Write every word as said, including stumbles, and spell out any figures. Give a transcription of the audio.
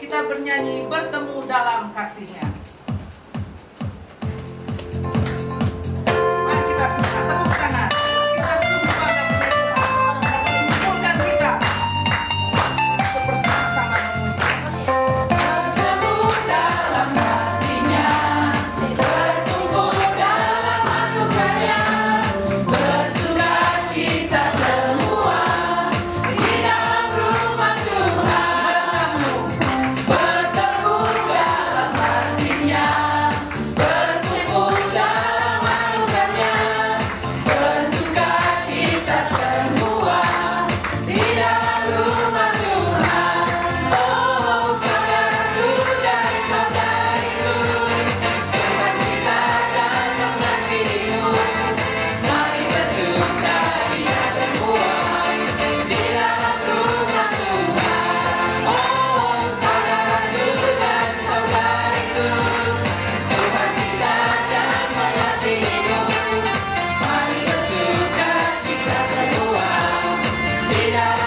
kita bernyanyi bertemu dalam kasih-Nya. Mari kita semua tepuk tangan. Kita sungguh bangga punya Tuhan yang mengumpulkan kita untuk bersama-sama memuji. Bertemu dalam kasih-Nya, berkumpul dalam anugerah-Nya, bersukacita semua di dalam rumah Tuhan. Bertemu dalam kasih-Nya, berkumpul dalam anugerah-Nya, bersukacita semua di dalam rumah Tuhan. Oh, saudaraku dan saudariku, Tuhan kita akan mengasihimu. Mari bersukacita semua di dalam rumah Tuhan. Oh, saudaraku dan saudariku, Tuhan kita akan mengasihimu. Mari bersukacita semua di dalam